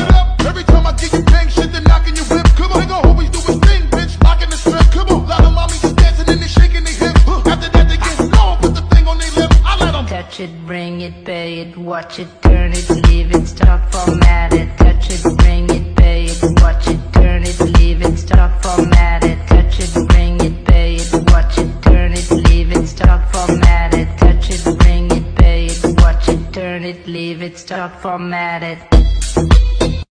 it up. Every time I get you bang shit, then knocking your whip. Come on, they gon' always do his thing, bitch. Locking the strip. Come on, lot of mommies just dancing and they shaking their hips. After that they get low, put the thing on their lip. I let them touch it, bring it, pay it, watch it, turn it, leave it, stop, format it. Touch it, bring it, pay it, watch it, turn it, leave it, stop, format it. Touch it, bring it, pay it, watch it, turn it, leave it, stop, format it. Touch it, bring it, pay it, watch it, turn it, leave it, stop, format it.